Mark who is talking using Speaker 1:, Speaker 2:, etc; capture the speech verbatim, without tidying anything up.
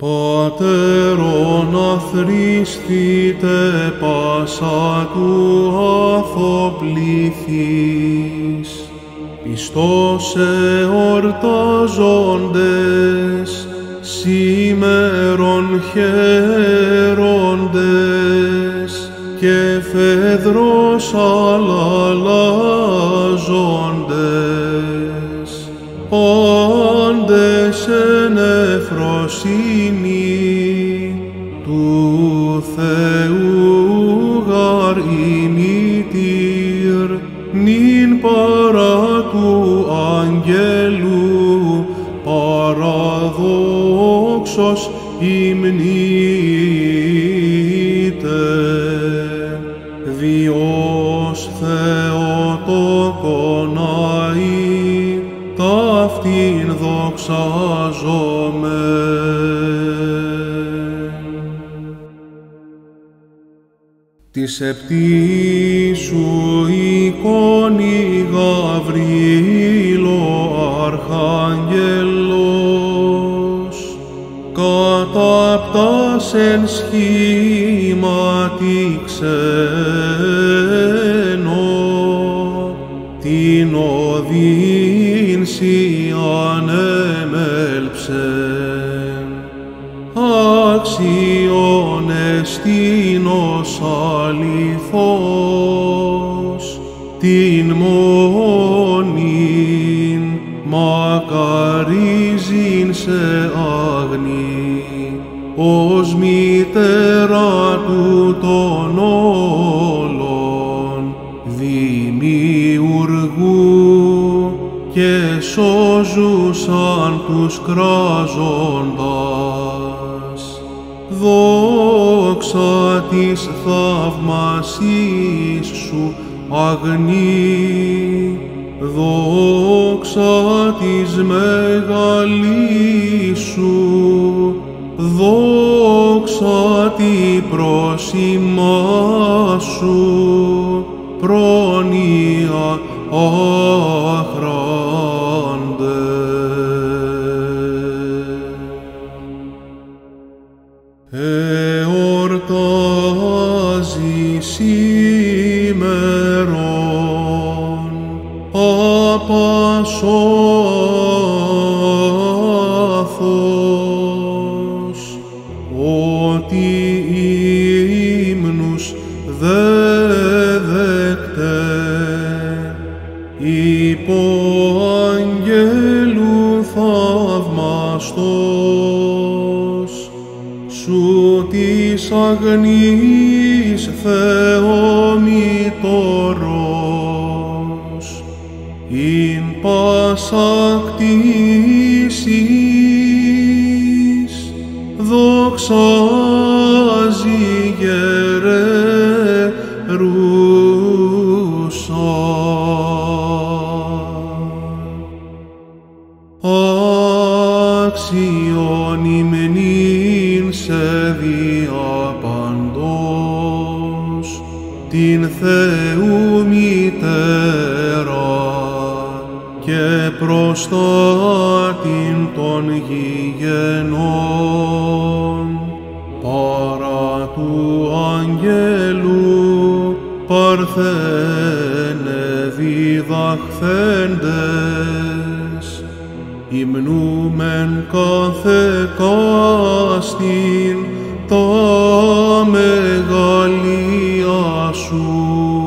Speaker 1: Πατέρον αθρίστητε πάσα του αθοπληθείς, πιστός εορτάζοντες, σήμερον χαίροντες, και φεδρός αλλάζοντες, πάντες εν ευφροσύνη του Θεού γαρ ημίτηρ, νυν παρά του αγγέλου παραδόξος υμνείτε. Διός Θεοτόκον αεί, ταύτην δοξάζομαι. Της επτήσου εικόνη Γαβρίλο αρχάγγελος, κατάπτασεν σχήματι ξένο, την οδύν σιαν εμέλψεν, άξιον εστίνος αληθώς, την μόνην μακαρίζειν σε άγνη, ως μητέρα του των όλων δημιουργού, και σώζουσαν τους κράζοντας. Δόξα της θαυμασής σου αγνή, δόξα της μεγαλής σου, δόξα τη πρόσημά σου, πρόνοια άχραντε. Εορτάζει σήμερον απασόθος, ότι ύμνους δέδεκτε υπό αγγέλου θαυμαστός, σου της αγνής Θεομητορός, ειν πάσα κτήσης δοξάζει γερερούσα. Άξιον υμνήν σε διαπαντός, την Θεού μητέρα και προστάτην των γηγενών, παρά του αγγέλου παρθένε διδαχθέντες, υμνούμεν κάθε κάστην τα μεγαλεία σου.